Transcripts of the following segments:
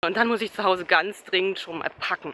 Und dann muss ich zu Hause ganz dringend schon mal packen.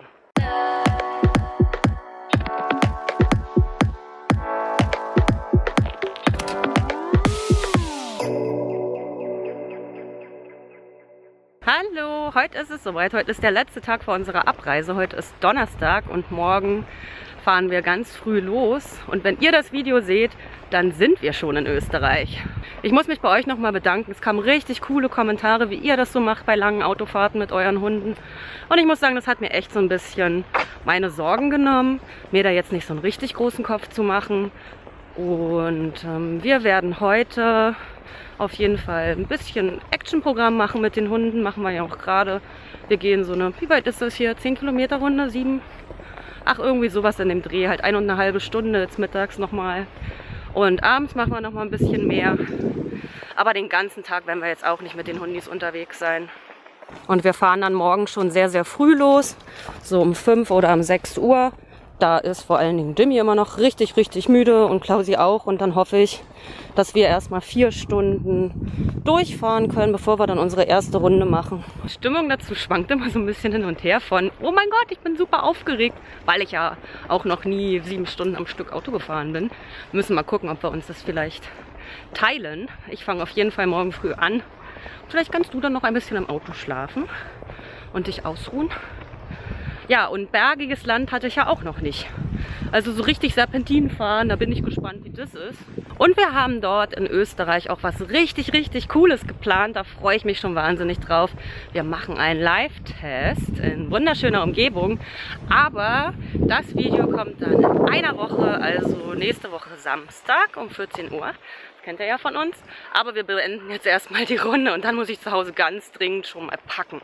Hallo, heute ist es soweit. Heute ist der letzte Tag vor unserer Abreise. Heute ist Donnerstag und morgen fahren wir ganz früh los. Und wenn ihr das Video seht, dann sind wir schon in Österreich. Ich muss mich bei euch nochmal bedanken. Es kamen richtig coole Kommentare, wie ihr das so macht bei langen Autofahrten mit euren Hunden. Und ich muss sagen, das hat mir echt so ein bisschen meine Sorgen genommen, mir da jetzt nicht so einen richtig großen Kopf zu machen. Und wir werden heute auf jeden Fall ein bisschen Actionprogramm machen mit den Hunden. Machen wir ja auch gerade. Wir gehen so eine, wie weit ist das hier? 10 Kilometer Runde? 7? Ach, irgendwie sowas in dem Dreh. Halt 1,5 Stunde jetzt mittags nochmal. Und abends machen wir nochmal ein bisschen mehr. Aber den ganzen Tag werden wir jetzt auch nicht mit den Hundis unterwegs sein. Und wir fahren dann morgen schon sehr, sehr früh los. So um 5 oder um 6 Uhr. Da ist vor allen Dingen Jimmy immer noch richtig, richtig müde und Klausi auch. Und dann hoffe ich, dass wir erstmal 4 Stunden durchfahren können, bevor wir dann unsere erste Runde machen. Die Stimmung dazu schwankt immer so ein bisschen hin und her von, oh mein Gott, ich bin super aufgeregt, weil ich ja auch noch nie 7 Stunden am Stück Auto gefahren bin. Wir müssen mal gucken, ob wir uns das vielleicht teilen. Ich fange auf jeden Fall morgen früh an. Vielleicht kannst du dann noch ein bisschen im Auto schlafen und dich ausruhen. Ja, und bergiges Land hatte ich ja auch noch nicht. Also so richtig Serpentin fahren, da bin ich gespannt, wie das ist. Und wir haben dort in Österreich auch was richtig, richtig Cooles geplant. Da freue ich mich schon wahnsinnig drauf. Wir machen einen Live-Test in wunderschöner Umgebung. Aber das Video kommt dann in einer Woche, also nächste Woche Samstag um 14 Uhr. Das kennt ihr ja von uns. Aber wir beenden jetzt erstmal die Runde und dann muss ich zu Hause ganz dringend schon mal packen.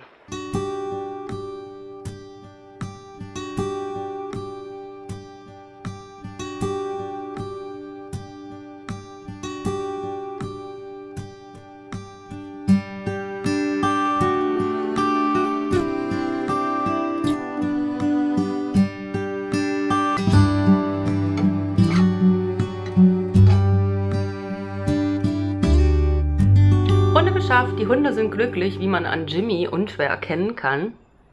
Die Hunde sind glücklich, wie man an Jimmy unschwer erkennen kann.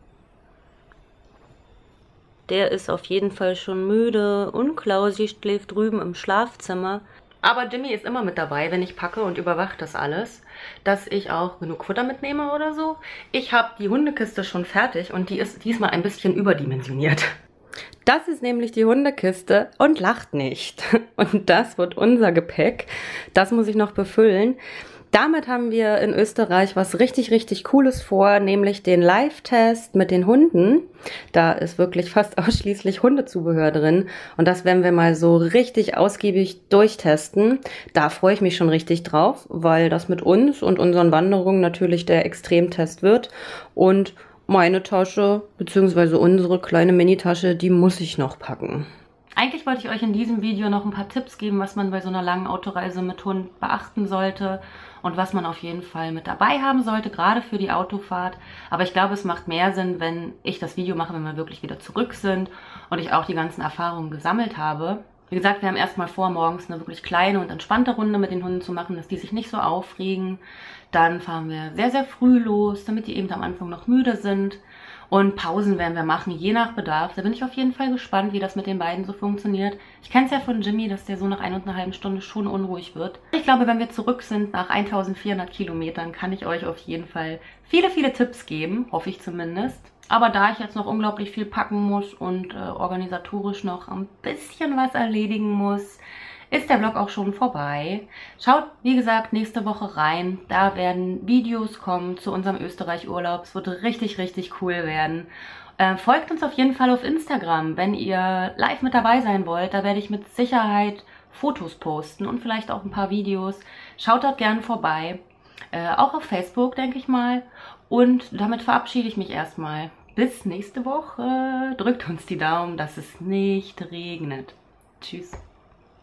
Der ist auf jeden Fall schon müde und Klausi schläft drüben im Schlafzimmer. Aber Jimmy ist immer mit dabei, wenn ich packe und überwacht das alles, dass ich auch genug Futter mitnehme oder so. Ich habe die Hundekiste schon fertig und die ist diesmal ein bisschen überdimensioniert. Das ist nämlich die Hundekiste und lacht nicht. Und das wird unser Gepäck. Das muss ich noch befüllen. Damit haben wir in Österreich was richtig, richtig Cooles vor, nämlich den Live-Test mit den Hunden. Da ist wirklich fast ausschließlich Hundezubehör drin und das werden wir mal so richtig ausgiebig durchtesten. Da freue ich mich schon richtig drauf, weil das mit uns und unseren Wanderungen natürlich der Extremtest wird. Und meine Tasche, beziehungsweise unsere kleine Mini-Tasche, die muss ich noch packen. Eigentlich wollte ich euch in diesem Video noch ein paar Tipps geben, was man bei so einer langen Autoreise mit Hund beachten sollte und was man auf jeden Fall mit dabei haben sollte, gerade für die Autofahrt. Aber ich glaube, es macht mehr Sinn, wenn ich das Video mache, wenn wir wirklich wieder zurück sind und ich auch die ganzen Erfahrungen gesammelt habe. Wie gesagt, wir haben erstmal vor, morgens eine wirklich kleine und entspannte Runde mit den Hunden zu machen, dass die sich nicht so aufregen. Dann fahren wir sehr, sehr früh los, damit die eben am Anfang noch müde sind. Und Pausen werden wir machen, je nach Bedarf. Da bin ich auf jeden Fall gespannt, wie das mit den beiden so funktioniert. Ich kenne es ja von Jimmy, dass der so nach 1,5 Stunden schon unruhig wird. Ich glaube, wenn wir zurück sind nach 1400 Kilometern, kann ich euch auf jeden Fall viele, viele Tipps geben. Hoffe ich zumindest. Aber da ich jetzt noch unglaublich viel packen muss und organisatorisch noch ein bisschen was erledigen muss, ist der Vlog auch schon vorbei. Schaut, wie gesagt, nächste Woche rein. Da werden Videos kommen zu unserem Österreich-Urlaub. Es wird richtig, richtig cool werden. Folgt uns auf jeden Fall auf Instagram, wenn ihr live mit dabei sein wollt. Da werde ich mit Sicherheit Fotos posten und vielleicht auch ein paar Videos. Schaut dort gern vorbei. Auch auf Facebook, denke ich mal. Und damit verabschiede ich mich erstmal. Bis nächste Woche. Drückt uns die Daumen, dass es nicht regnet. Tschüss.